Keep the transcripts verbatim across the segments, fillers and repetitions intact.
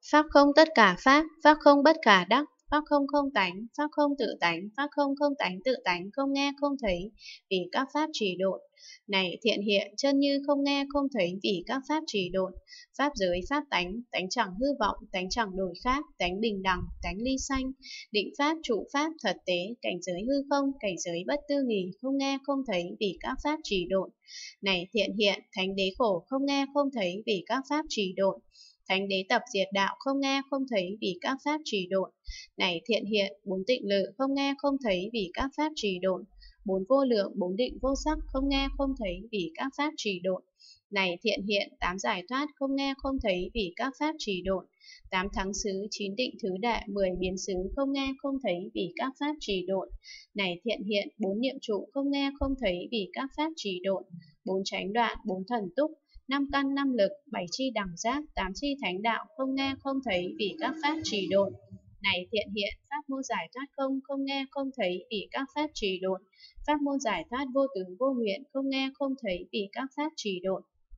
Pháp không tất cả pháp, pháp không bất khả đắc, pháp không không tánh, pháp không tự tánh, pháp không không tánh tự tánh, không nghe không thấy, vì các pháp trì độn. Này thiện hiện, chân như không nghe không thấy vì các pháp trì độn. Pháp giới pháp tánh, tánh chẳng hư vọng, tánh chẳng đổi khác, tánh bình đẳng, tánh ly sanh. Định pháp, trụ pháp, thật tế, cảnh giới hư không, cảnh giới bất tư nghì, không nghe không thấy vì các pháp trì độn. Này thiện hiện, thánh đế khổ, không nghe không thấy vì các pháp trì độn. Thánh đế tập diệt đạo, không nghe không thấy vì các pháp trì độn. Này thiện hiện, bốn tịnh lự, không nghe không thấy vì các pháp trì độn. Bốn vô lượng, bốn định vô sắc, không nghe không thấy vì các pháp trì độn. Này thiện hiện, tám giải thoát, không nghe không thấy vì các pháp trì độn. Tám thắng xứ, chín định thứ đệ, mười biến xứ, không nghe không thấy vì các pháp trì độn. Này thiện hiện, bốn niệm trụ, không nghe không thấy vì các pháp trì độn. Bốn chánh đoạn, bốn thần túc, năm căn năm lực, bảy chi đẳng giác, tám chi thánh đạo, không nghe không thấy vì các pháp trì độn. Này thiện hiện, pháp môn giải thoát không, không nghe không thấy vì các pháp trì độn. Pháp môn giải thoát vô tướng vô nguyện, không nghe không thấy vì các pháp trì độn.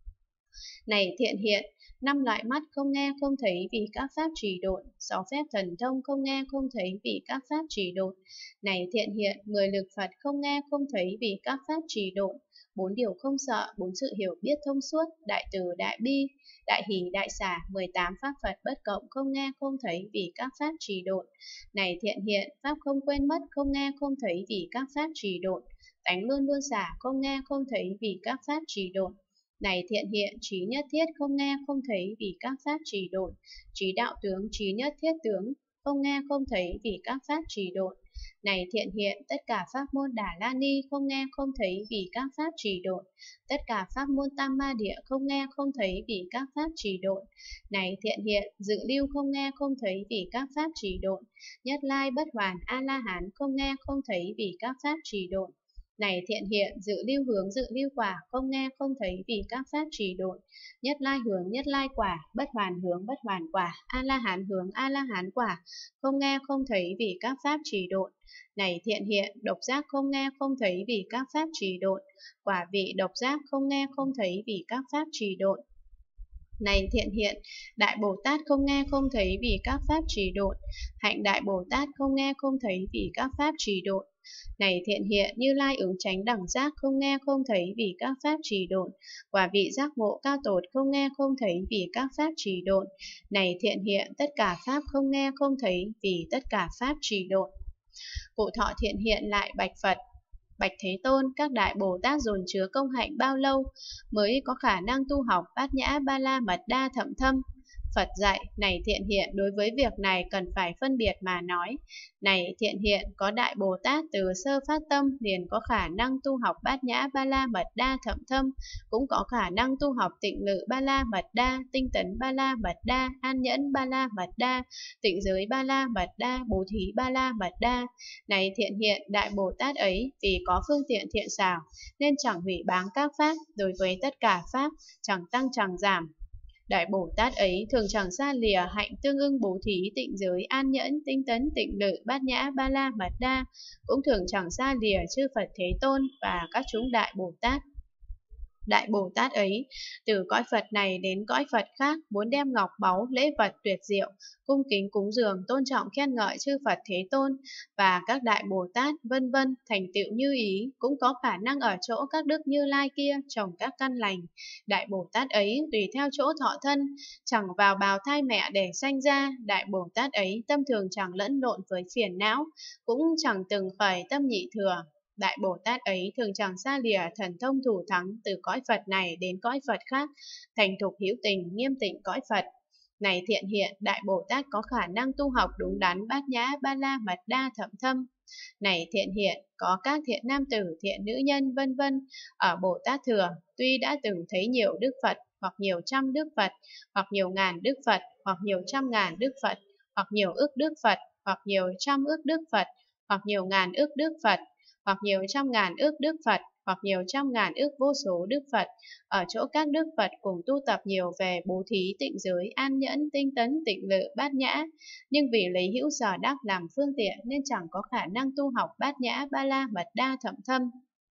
Này thiện hiện, năm loại mắt không nghe không thấy vì các pháp trì độn, sáu phép thần thông không nghe không thấy vì các pháp trì độn. Này thiện hiện, mười lực Phật không nghe không thấy vì các pháp trì độn, bốn điều không sợ, bốn sự hiểu biết thông suốt, đại từ đại bi, đại hỷ đại xả, mười tám pháp Phật bất cộng không nghe không thấy vì các pháp trì độn. Này thiện hiện, pháp không quên mất không nghe không thấy vì các pháp trì độn, tánh luôn luôn xả không nghe không thấy vì các pháp trì độn. Này thiện hiện, trí nhất thiết không nghe không thấy vì các pháp trì độn, trí đạo tướng, trí nhất thiết tướng, không nghe không thấy vì các pháp trì độn. Này thiện hiện, tất cả pháp môn Đà La Ni không nghe không thấy vì các pháp trì độn, tất cả pháp môn Tam Ma Địa không nghe không thấy vì các pháp trì độn. Này thiện hiện, dự lưu không nghe không thấy vì các pháp trì độn, nhất lai bất hoàn A La Hán không nghe không thấy vì các pháp trì độn. Này thiện hiện, dự lưu hướng dự lưu quả, không nghe không thấy vì các pháp trì độn, nhất lai hướng nhất lai quả, bất hoàn hướng bất hoàn quả, a la hán hướng a la hán quả, không nghe không thấy vì các pháp trì độn. Này thiện hiện, độc giác không nghe không thấy vì các pháp trì độn, quả vị độc giác không nghe không thấy vì các pháp trì độn. Này thiện hiện, Đại Bồ Tát không nghe không thấy vì các pháp trì độn, hạnh Đại Bồ Tát không nghe không thấy vì các pháp trì độn. Này thiện hiện, Như Lai ứng chánh đẳng giác không nghe không thấy vì các pháp trì độn, quả vị giác ngộ cao tột không nghe không thấy vì các pháp trì độn. Này thiện hiện, tất cả pháp không nghe không thấy vì tất cả pháp trì độn. Cụ Thọ thiện hiện lại bạch Phật: Bạch Thế Tôn, các đại Bồ Tát dồn chứa công hạnh bao lâu mới có khả năng tu học Bát Nhã Ba La Mật Đa thậm thâm? Phật dạy: Này thiện hiện, đối với việc này cần phải phân biệt mà nói. Này thiện hiện, có đại Bồ Tát từ sơ phát tâm liền có khả năng tu học Bát Nhã Ba La Mật Đa thậm thâm, cũng có khả năng tu học Tịnh Lự Ba La Mật Đa, Tinh Tấn Ba La Mật Đa, An Nhẫn Ba La Mật Đa, Tịnh Giới Ba La Mật Đa, Bố Thí Ba La Mật Đa. Này thiện hiện, đại Bồ Tát ấy vì có phương tiện thiện xảo nên chẳng hủy báng các pháp, đối với tất cả pháp chẳng tăng chẳng giảm. Đại Bồ Tát ấy thường chẳng xa lìa hạnh tương ưng bố thí, tịnh giới, an nhẫn, tinh tấn, tịnh lự, bát nhã, ba la mật đa, cũng thường chẳng xa lìa chư Phật Thế Tôn và các chúng đại Bồ Tát. Đại Bồ Tát ấy từ cõi Phật này đến cõi Phật khác muốn đem ngọc báu lễ vật tuyệt diệu cung kính cúng dường tôn trọng khen ngợi chư Phật Thế Tôn và các đại Bồ Tát vân vân thành tựu như ý, cũng có khả năng ở chỗ các đức Như Lai kia trồng các căn lành. Đại Bồ Tát ấy tùy theo chỗ thọ thân chẳng vào bào thai mẹ để sanh ra. Đại Bồ Tát ấy tâm thường chẳng lẫn lộn với phiền não, cũng chẳng từng khởi tâm nhị thừa. Đại Bồ Tát ấy thường chẳng xa lìa thần thông thủ thắng từ cõi Phật này đến cõi Phật khác, thành thục hữu tình, nghiêm tịnh cõi Phật. Này thiện hiện, Đại Bồ Tát có khả năng tu học đúng đắn Bát Nhã Ba La Mật Đa thậm thâm. Này thiện hiện, có các thiện nam tử, thiện nữ nhân vân vân ở Bồ Tát Thừa, tuy đã từng thấy nhiều Đức Phật, hoặc nhiều trăm Đức Phật, hoặc nhiều ngàn Đức Phật, hoặc nhiều trăm ngàn Đức Phật, hoặc nhiều ức Đức Phật, hoặc nhiều trăm ức Đức Phật, hoặc nhiều ngàn ức Đức Phật, hoặc nhiều trăm ngàn ức Đức Phật, hoặc nhiều trăm ngàn ức vô số Đức Phật, ở chỗ các Đức Phật cùng tu tập nhiều về bố thí, tịnh giới, an nhẫn, tinh tấn, tịnh lự, bát nhã, nhưng vì lấy hữu sở đắc làm phương tiện nên chẳng có khả năng tu học Bát Nhã Ba La Mật Đa thậm thâm.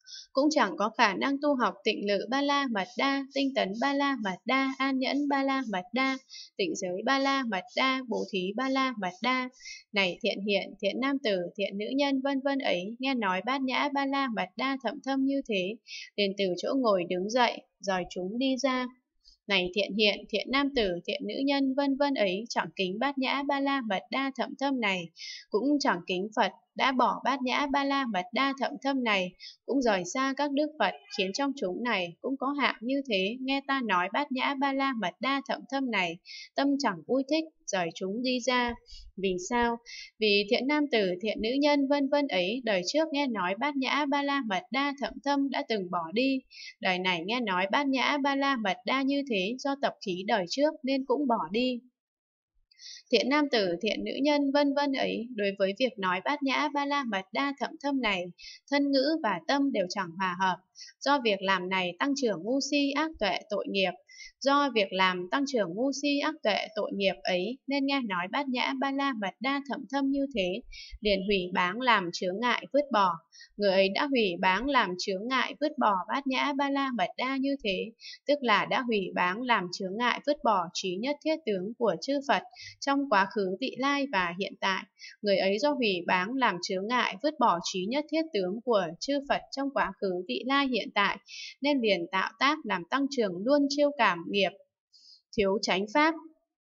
cũng chẳng có khả năng tu học tịnh lự ba la mật đa, tinh tấn ba la mật đa, an nhẫn ba la mật đa, tịnh giới ba la mật đa, bố thí ba la mật đa. Này thiện hiện, thiện nam tử, thiện nữ nhân vân vân ấy, nghe nói bát nhã ba la mật đa thậm thâm như thế, liền từ chỗ ngồi đứng dậy, rồi chúng đi ra. Này thiện hiện, thiện nam tử, thiện nữ nhân vân vân ấy, chẳng kính bát nhã ba la mật đa thậm thâm này, cũng chẳng kính Phật, đã bỏ bát nhã ba la mật đa thậm thâm này, cũng rời xa các đức Phật, khiến trong chúng này cũng có hạng như thế, nghe ta nói bát nhã ba la mật đa thậm thâm này, tâm chẳng vui thích, rời chúng đi ra. Vì sao? Vì thiện nam tử, thiện nữ nhân vân vân ấy, đời trước nghe nói bát nhã ba la mật đa thậm thâm đã từng bỏ đi, đời này nghe nói bát nhã ba la mật đa như thế, do tập khí đời trước nên cũng bỏ đi. Thiện nam tử, thiện nữ nhân vân vân ấy, đối với việc nói bát nhã ba la mật đa thậm thâm này, thân ngữ và tâm đều chẳng hòa hợp, do việc làm này tăng trưởng ngu si ác tuệ tội nghiệp. Do việc làm tăng trưởng ngu si ác tuệ tội nghiệp ấy, nên nghe nói bát nhã ba la mật đa thậm thâm như thế, liền hủy báng làm chướng ngại vứt bỏ. Người ấy đã hủy báng làm chướng ngại vứt bỏ bát nhã ba la mật đa như thế, tức là đã hủy báng làm chướng ngại vứt bỏ trí nhất thiết tướng của chư Phật trong quá khứ vị lai và hiện tại. Người ấy do hủy báng làm chướng ngại vứt bỏ trí nhất thiết tướng của chư Phật trong quá khứ vị lai hiện tại, nên liền tạo tác làm tăng trưởng luôn chiêu cảm nghiệp thiếu chánh pháp.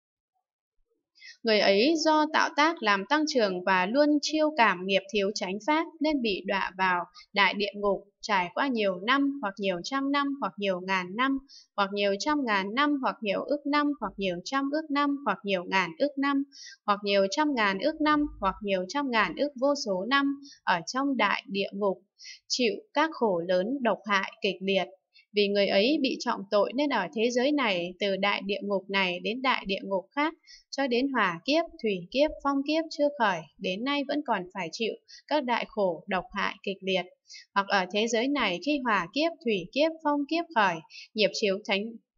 Người ấy do tạo tác làm tăng trưởng và luôn chiêu cảm nghiệp thiếu chánh pháp, nên bị đọa vào đại địa ngục, trải qua nhiều năm, hoặc nhiều trăm năm, hoặc nhiều ngàn năm, hoặc nhiều trăm ngàn năm, hoặc nhiều ức năm, hoặc nhiều trăm ức năm, hoặc nhiều ngàn ức năm, hoặc nhiều trăm ngàn ức năm, hoặc nhiều trăm ngàn ức vô số năm, ở trong đại địa ngục, chịu các khổ lớn độc hại kịch liệt. Vì người ấy bị trọng tội nên ở thế giới này, từ đại địa ngục này đến đại địa ngục khác, cho đến hỏa kiếp, thủy kiếp, phong kiếp chưa khởi, đến nay vẫn còn phải chịu các đại khổ độc hại kịch liệt. Hoặc ở thế giới này, khi hỏa kiếp, thủy kiếp, phong kiếp khởi, nghiệp chiếu chánh